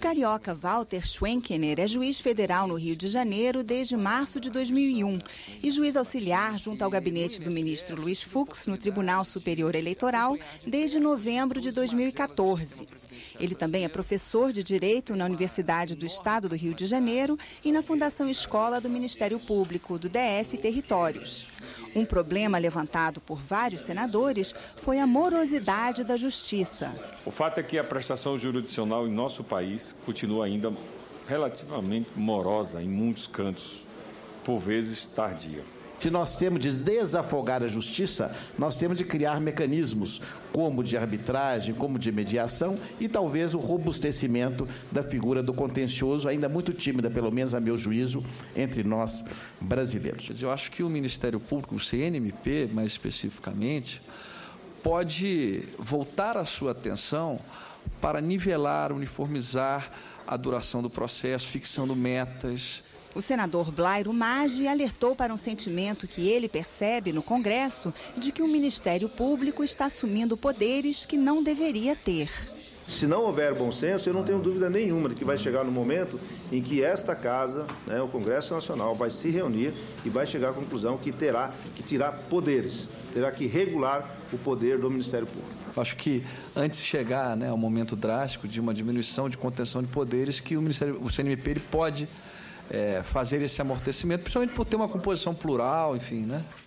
carioca Walter Schwenkener é juiz federal no Rio de Janeiro desde março de 2001 e juiz auxiliar junto ao gabinete do ministro Luiz Fux no Tribunal Superior Eleitoral desde novembro de 2014. Ele também é professor de Direito na Universidade do Estado do Rio de Janeiro e na Fundação Escola do Ministério Público do DF Territórios. Um problema levantado por vários senadores foi a morosidade da justiça. O fato é que a prestação jurisdicional em nosso país continua ainda relativamente morosa em muitos cantos, por vezes tardia. Se nós temos de desafogar a justiça, nós temos de criar mecanismos como de arbitragem, como de mediação e talvez o robustecimento da figura do contencioso, ainda muito tímida, pelo menos a meu juízo, entre nós brasileiros. Eu acho que o Ministério Público, o CNMP mais especificamente, pode voltar a sua atenção para nivelar, uniformizar a duração do processo, fixando metas. O senador Blairo Maggi alertou para um sentimento que ele percebe no Congresso de que o Ministério Público está assumindo poderes que não deveria ter. Se não houver bom senso, eu não tenho dúvida nenhuma de que vai chegar no momento em que esta casa, o Congresso Nacional, vai se reunir e vai chegar à conclusão que terá que tirar poderes, terá que regular o poder do Ministério Público. Acho que antes de chegar ao momento drástico de uma diminuição de contenção de poderes, que o CNMP ele pode fazer esse amortecimento, principalmente por ter uma composição plural, enfim,